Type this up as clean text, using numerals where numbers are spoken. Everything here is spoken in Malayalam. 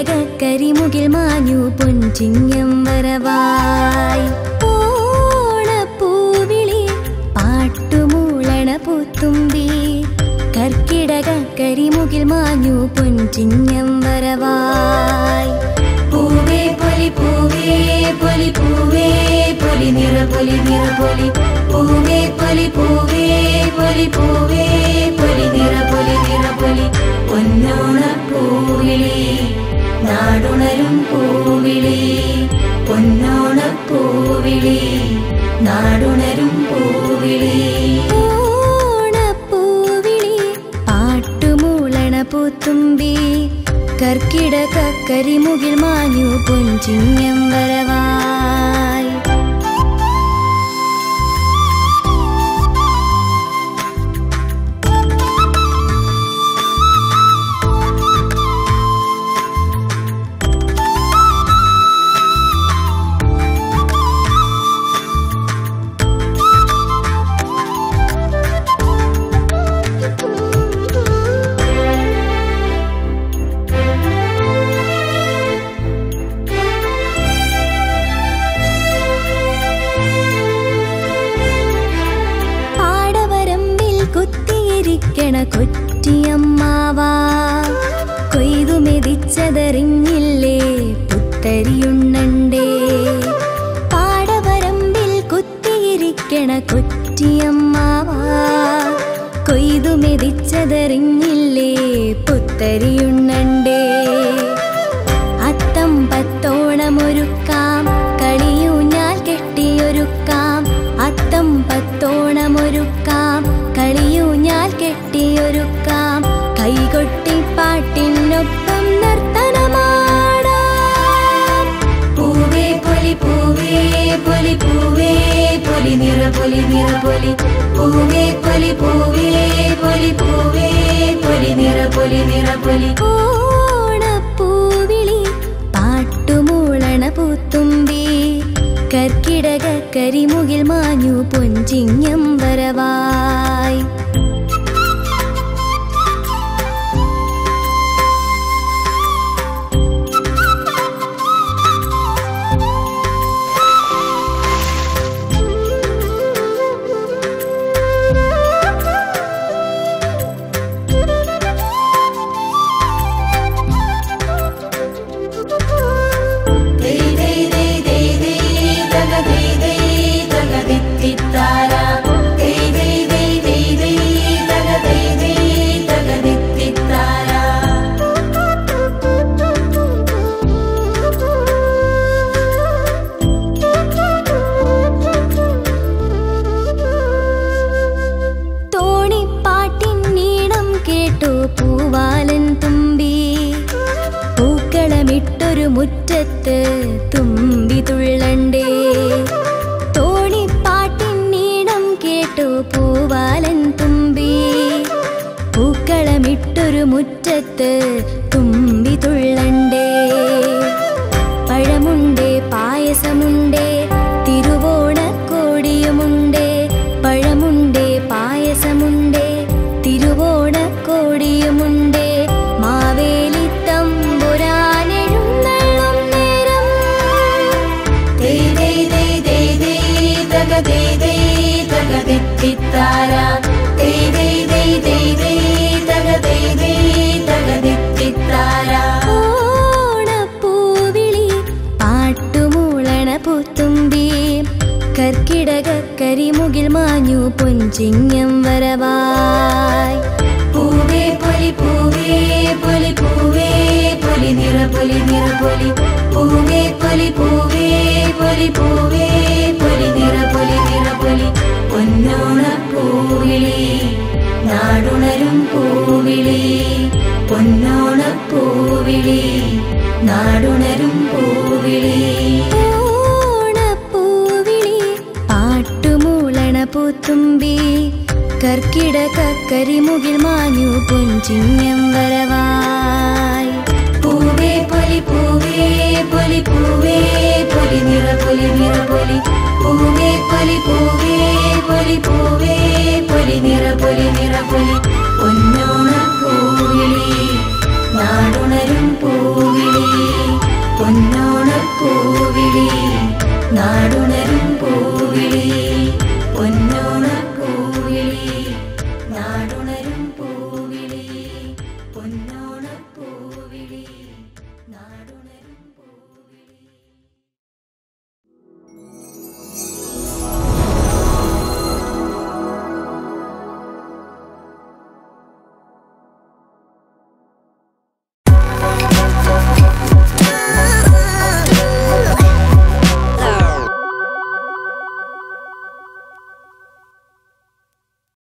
കർക്കിടക കരിമുകിൽ മാഞ്ഞു പൊൻചിങ്ങം വരവായി ഓണപ്പൂവിളി പാട്ടുമൂളണ പൂത്തുമ്പി കർക്കിടക കരിമുകിൽ മാഞ്ഞു പൊൻചിങ്ങം വരവായി പൂവേ പൊലി പൂവേ പൊലി പൂവേ പൊലി നിറ പൊലി നിറ പൊലി പൂവേ പൊലി പൂവേ പൊലി പൂവേ പൊലി നിറ പൊലി നിറ പൊലി പൊന്നോണപ്പൂവിളി നാടുണരും പൂവിളി പൊന്നോണപ്പൂവിളി നാടുണരും പൂവിളി ഓണപ്പൂവിളി പാട്ടുമൂളണ പൂത്തുമ്പി കർക്കിടക കരിമുകിൽ മാഞ്ഞു പൊൻചിങ്ങം വരവായി കൊറ്റിയമ്മാവാ കൊയ്തു മെതിച്ചതറിഞ്ഞില്ലേ പുത്തരിയുണ്ണണ്ടേ പാടവരമ്പിൽ കുത്തിയിരിക്കണ കൊറ്റിയമ്മാവാ കൊയ്തു മെതിച്ചതറിഞ്ഞില്ലേ പുത്തരിയുണ്ണണ്ടേ അത്തം പത്തോണമൊരുക്കാം കളിയൂഞ്ഞാൽ കെട്ടിയൊരുക്കാം അത്തം പത്തോണമൊരുക്കാം കളിയൂഞ്ഞാൽ കെട്ടിയൊരുക്കാം കൈകൊട്ടി പാട്ടിനൊപ്പം നർത്തനമാടാം പൂവേ പൊലി പൂവേ പൊലി പൂവേ പൊലി നിറ പൊലി നിറ പൊലി പൂവേ പൊലി പൂവേ പൊലി പൂവേ പൊലി നിറ പൊലി നിറ പൊലി ഓണപ്പൂവിളി പാട്ടുമൂളണ പൂത്തുമ്പി കർക്കിടക കരിമുകിൽ മാഞ്ഞു പൊൻചിങ്ങം വരവായി മുറ്റത്ത് തുമ്പി തുള്ളണ്ടേ തോണിപ്പാട്ടിൻ നീണം കേട്ടു പൂവാലൻ തുമ്പി പൂക്കളമിട്ടൊരു മുറ്റത്ത് തുമ്പി തുള്ളണ്ടേ പഴമുണ്ടേ പായസമുണ്ടേ തിരുവോണക്കോടിയുമുണ്ടേ പഴമുണ്ടേ പായസമുണ്ടേ തിരുവോണക്കോടിയുമുണ്ടേ മാവേലി തമ്പുരാനെഴുന്നള്ളും നേരം ഓണപ്പൂവിളി പാട്ടുമൂളണ പൂത്തുമ്പി കർക്കിടക കരിമുകിൽ മാഞ്ഞു പൊൻചിങ്ങം വരവായി പൂവേ പൊലി പൂവേ പൊലി പൂവേ പൊലി നിറ പൊലി നിറ പൊലി പൂവേ പൊലി പൂവേ പൊലി പൂവേ പൊലി നിറ പൊലി നിറ പൊലി പൊന്നോണപ്പൂവിളി നാടുണരും പൂവിളി പൊന്നോണപ്പൂവിളി നാടുണരും പൂവിളി ഓണപ്പൂവിളി പാട്ടുമൂളണ പൂത്തുമ്പി കർക്കിടക കരിമുകിൽ മാഞ്ഞു പൊൻചിങ്ങം വരവായി